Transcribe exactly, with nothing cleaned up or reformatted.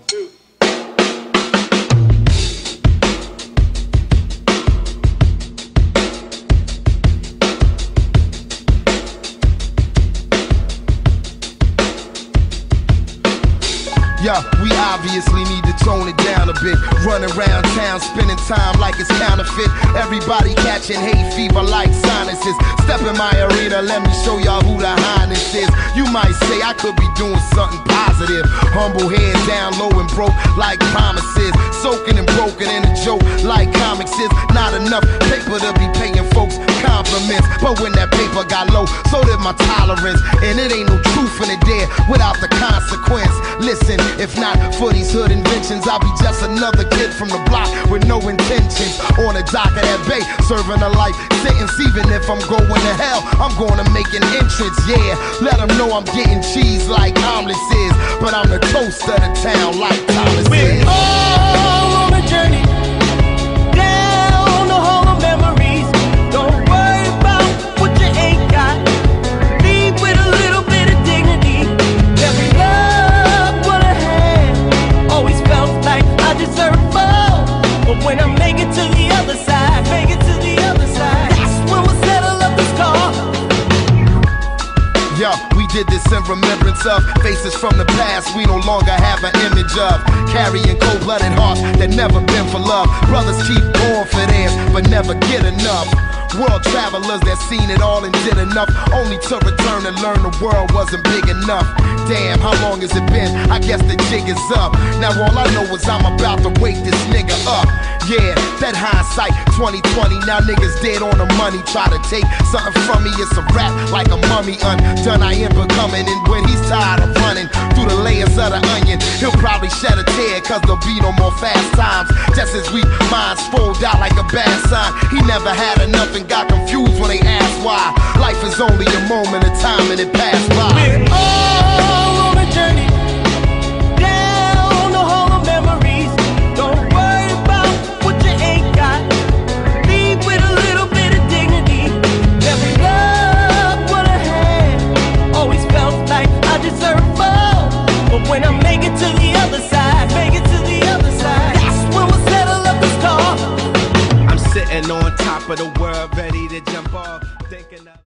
two. Yeah, we obviously need to tone it down a bit. Run around town, spending time like it's counterfeit. Everybody catching hay fever like sinuses. Step in my arena, let me show y'all who the highness is. You might say I could be doing something positive. Humble head down low and broke like promises. Soaking and broken in a joke like comics is. Not enough paper to be paying folks compliments. But when that paper got low, so did my tolerance. And it ain't no truth in it there without the consequence. Listen, if not for these hood inventions, I'll be just another kid from the block with no intentions. On the dock of that bay, serving a life sentence. Even if I'm going to hell, I'm gonna make an entrance, yeah. Let them know I'm getting cheese like omelets is. But I'm the toast of the town like Thomas We're is. all on a journey down the hall of memories. Don't worry about what you ain't got. Leave with a little bit of dignity. Every love what I had always felt like I deserve more. But when I make it to the other side, make it to the other side, that's when we'll settle up the score. Yo, we did this in remembrance of faces from the past we no longer have an image of. Carrying cold-blooded hearts that never been for love. Brothers keep going for theirs, but never get enough. World travelers that seen it all and did enough, only to return and learn the world wasn't big enough. Damn, how long has it been? I guess the jig is up. Now all I know is I'm about to wake this nigga up. Yeah, that hindsight twenty twenty. Now niggas dead on the money. Try to take something from me, it's a rap like a mummy undone. I am becoming, and when he's tired of running through the layers of the onion, he'll probably shed a tear, cause there'll be no more fast times. Just as we minds fold out like a bad sign. He never had enough and got confused when they asked why. Life is only a moment of time and it passed by. We're all on a journey down the hall of memories. Don't worry about what you ain't got. Leave with a little bit of dignity. Every love what I had always felt like I deserve more. But when I make it to the other side, make it to the other side, that's when we'll settle up the score. I'm sitting on top of the world, ready to jump off, thinking of